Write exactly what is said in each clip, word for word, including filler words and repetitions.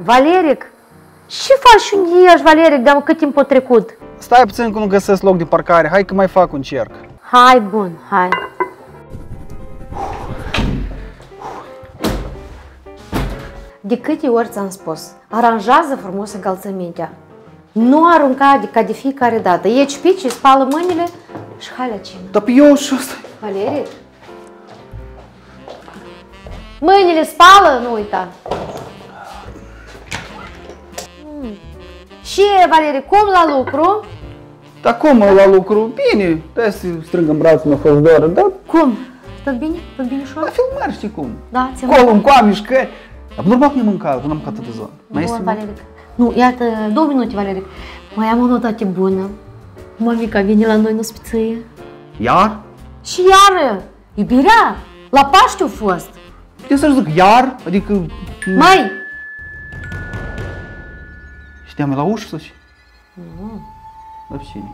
Valeric? Ce faci unde ești, Valeric, de cât timp a trecut? Stai puțin că nu găsesc loc de parcare, hai că mai fac un cerc. Hai, bun, hai. De câte ori ți-am spus, aranjează frumos încălțămintea. Nu arunca de, ca de fiecare dată. Ieși pici, spală mâinile și hai la cină. Dar pe eu și ăsta... Valeric? Mâinile spală, nu uita. Mm. Și, Valeric, cum la lucru? Dar cum la lucru? Bine, trebuie să strâng în brațul, mi-a fost doar, dar... Cum? Tot bine? Tot bine ușor? La filmări, știi cum? Da, ți-am Colo, încoa, mișcări. Dar normal că ne mâncat, că n-am mâncat atât de zonă. Bun, Valeric. Nu, iată, două minute, Valeric. Mai am o notate bună. Mamica vine la noi în ospiție. Iar? Și iară! Iubirea! La Paște a fost. Putem să zic iar? Adică... Mai! Știam la ușă sau ce? Nu. Dar cine?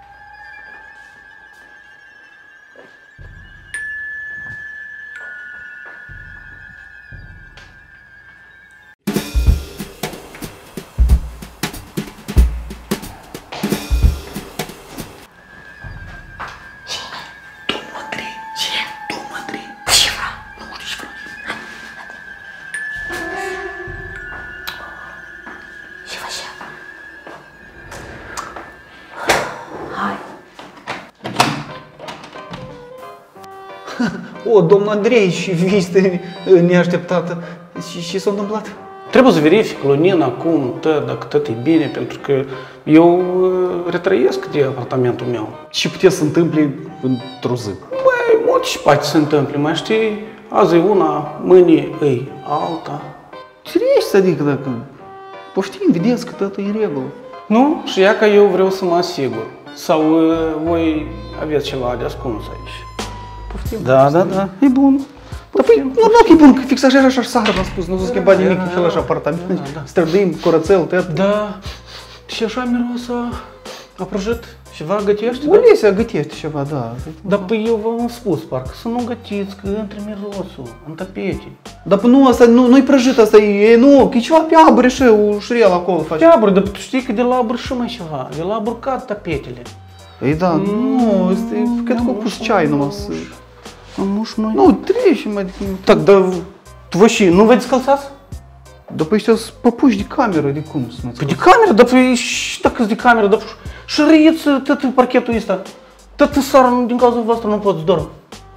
O, domnul Andrei, și viste neașteptată. Și ce s-a întâmplat? Trebuie să verific la Nina cum, tă, dacă tot e bine, pentru că eu retrăiesc de apartamentul meu. Ce putea să întâmple într-o zi? Băi, multe și poate să întâmple, mai știi? Azi e una, mâine e alta. Serios, adică dacă poftim, vedeți că tot e în regulă. Nu? Și ea că eu vreau să mă asigur. Sau uh, voi aveți ceva de ascuns aici. Poftim. Da, da, da, e bun. Dar păi, normal că e bun, că fix așa așa sară, v-am spus, nu s-a schimbat nimic în același apartament. Străduim, curățel, tot. Da. Și așa miros a prăjit. Ceva gătești? Olesia gătește ceva, da. Dar păi eu v-am spus, parcă, să nu gătiți, că intre mirosul în tapete. Dar nu, asta nu-i prăjit, asta e, nu, că e ceva pe aburi și ușurel acolo face. Pe aburi, dar tu știi că de la aburi și mai ceva, de la aburi cad tapetele. Ei da, nu, este, cred că au pus ceai numai să... Muș noi. Nu, treci mai... Так, dar tu vă și nu vă descălțați? Dar păi ăștia sunt păpuși de cameră, de cum să mă Păi de cameră, dar păi și dacă de cameră, dar și răieți tot parchetul ăsta. Tot sară din cauza voastră nu poți dormi.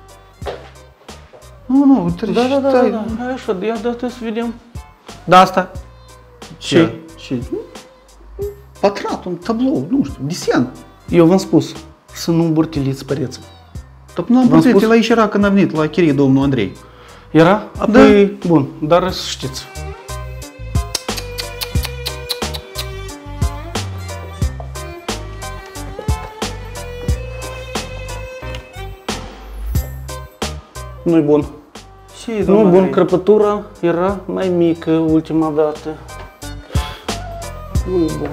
Nu, nu, treci, Da, da, da, stai. da, hai așa, ia dă să vedem. Da, asta. Ce? Ce? Patrat, un tablou, nu știu, desen. Eu v-am spus să nu îmburtiliți păreții. Dar nu am putut, el aici era când a venit la chirie domnul Andrei. Era? Apoi, bun, dar să știți. Nu-i bun. Ce, Nu bun, crăpătura era mai mică ultima dată. Nu-i bun.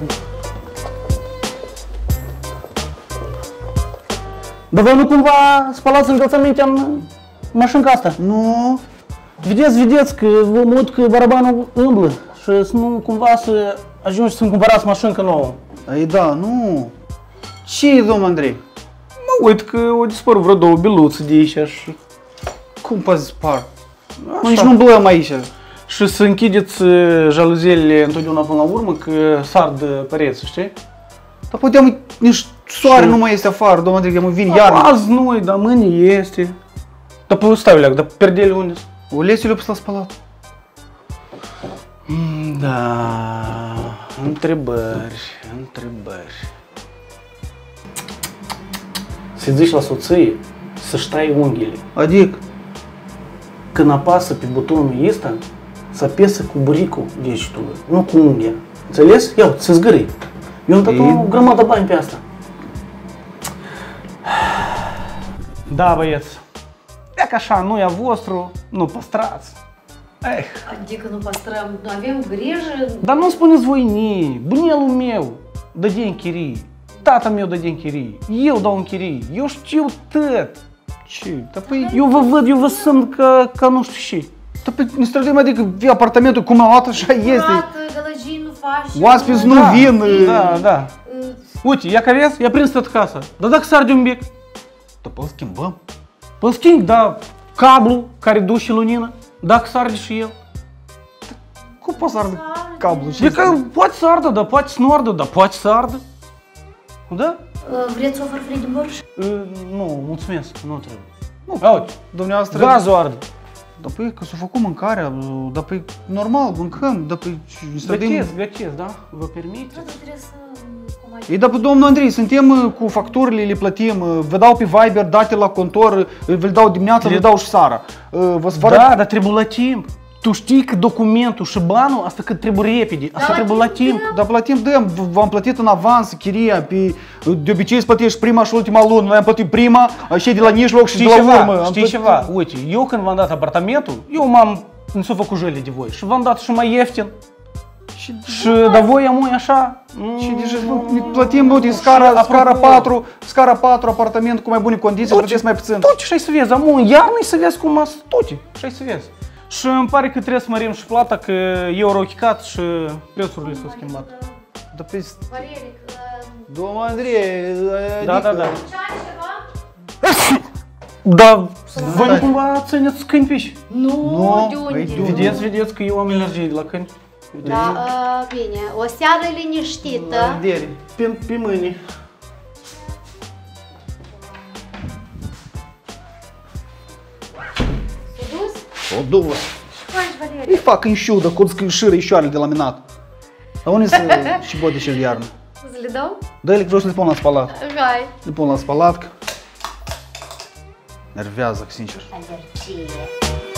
Dar voi nu cumva spălați încălțămintea în mașinca asta? Nu. Vedeți, vedeți că vă mut că barabanul îmblă și să nu cumva să ajungi să-mi cumpărați mașincă nouă. Ei da, nu. Ce, domnul Andrei? Mă uit că o dispărut vreo două biluțe de aici și... Cum poate dispar? Nici nu blăm aici. Și să închideți jaluziele întotdeauna până la urmă că sard pereți, știi? Dar puteam, nici soare nu mai este afară, domnul Andrei, că mă vin iarnă. Azi nu, dar mâine este. Dar pe stai, leac, dar perdele unde? Olesia le-a pus la spălat. Da, întrebări, întrebări. Să-i zici la soție să-și taie unghiile. Adică? Când apasă pe butonul ăsta, să apese cu buricul degetului, nu cu unghia. Înțeles? Iau, să zgârâi. Eu am dat o grămadă bani pe asta. Da, băieți. Dacă așa nu e a vostru, nu păstrați. Eh. Adică nu păstrăm, nu avem grijă? Dar nu spuneți voi nii, bunelul meu dădea în chirii, tata meu dădea în chirii, eu dau în chirii, eu știu tot. Ce? Dar păi... Eu vă văd, eu vă sunt ca, ca nu știu și. Dar păi ne străduim, adică vii apartamentul cum am luat, așa este. Frate, faci... Oaspeți nu vin. Da, da. Uite, ia că vezi, i-a prins tot casa. Dar dacă s-arde un bec? Dar îl schimbăm. Îl schimb, da, cablu care duce lumină, dacă s-arde și el. Cum poți să ardă cablu? E că poate să ardă, dar poate să nu ardă, dar poate să ardă. Da? Vreți o farfurie din borș? Nu, mulțumesc, nu trebuie. Nu, Auzi, dumneavoastră... gazul arde. Dar păi că s-a făcut mâncarea, dar păi normal, mâncăm, dar păi... Gătesc, gătesc, da? Vă permite? Trebuie să... Ei, dar domnul Andrei, suntem uh, cu facturile, le plătim, uh, vă dau pe Viber date la contor, uh, vă dau dimineața, vă dau și seara. Uh, vă sfără... Da, dar trebuie la timp. Tu știi că documentul și banul, asta că trebuie repede, asta trebuie la timp. Dar plătim, dăm, v-am plătit în avans chiria, pe, de obicei îți plătești prima și ultima lună, noi am plătit prima, și de la mijloc și de la ceva, urmă. Știi ceva? Uite, eu când v-am dat apartamentul, eu m-am, nu s-o făcut jele de voi și v-am dat și mai ieftin. Și, și dar voi amui așa. Și deja plătim, uite, scara, scara patru, scara patru, apartament cu mai bune condiții, plătesc mai puțin. Tot și ai să vezi, amui, iarna să vezi cum as, tot și ai să vezi. Și îmi pare că trebuie să mărim și plata, că euro au chicat și prețurile s-au schimbat. Da, pe... Valeric, Domnul Andrei, Da, da, da. ce ai ceva? Dar voi nu cumva țineți câini piși? Nu, de unde? Vedeți, vedeți că eu am alergie de la câini. Da, bine, o seară liniștită. Pe, pe mâini. O dus. Îi fac în șudă, cu șiră ișoarele de laminat. Dar unde să și bodești de iarnă? Să le dau? Da, ele vreau să le pun la spălat. Hai. Le pun la spălat. Nervează, sincer. Alergie.